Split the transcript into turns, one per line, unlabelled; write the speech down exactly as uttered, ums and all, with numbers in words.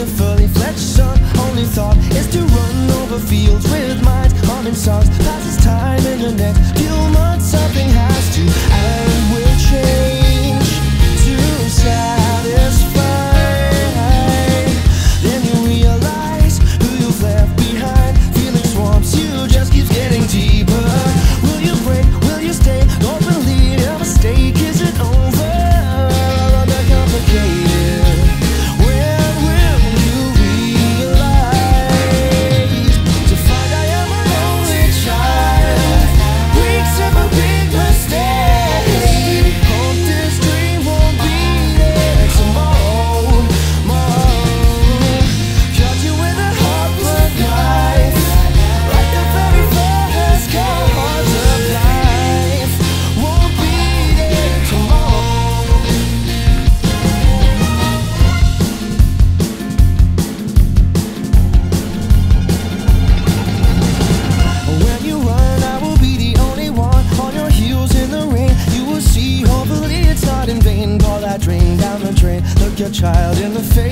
fully fledged son. Only thought is to run over fields with minds, humming songs, passes time in the next few months. Something has to and will change to satisfy. Then you realize who you've left behind. Feeling swamps you, just keeps getting deeper. Will you break? Will you stay? Don't believe a mistake isn't over. They're complicated. When will you realize to find I am a lonely child? Weeks of a big mistake. Hope this dream won't be there tomorrow. Tomorrow. Cut you with a hard-blood knife, like the very first cards of life. Won't be there tomorrow. When you run, I will be the only one on your heels in the rain. You will see, hopefully it's not in vain. Pour that drink down the drain. Look your child in the face.